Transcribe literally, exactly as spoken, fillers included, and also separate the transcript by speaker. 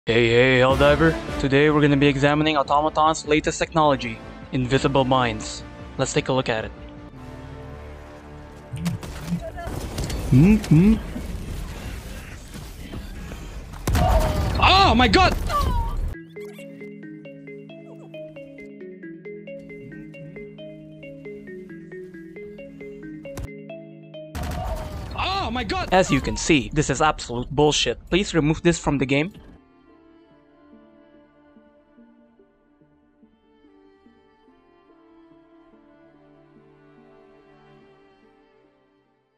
Speaker 1: Hey hey Helldiver, today we're going to be examining Automaton's latest technology, Invisible Mines. Let's take a look at it. Mm-hmm. Oh my god! Oh my god! As you can see, this is absolute bullshit. Please remove this from the game.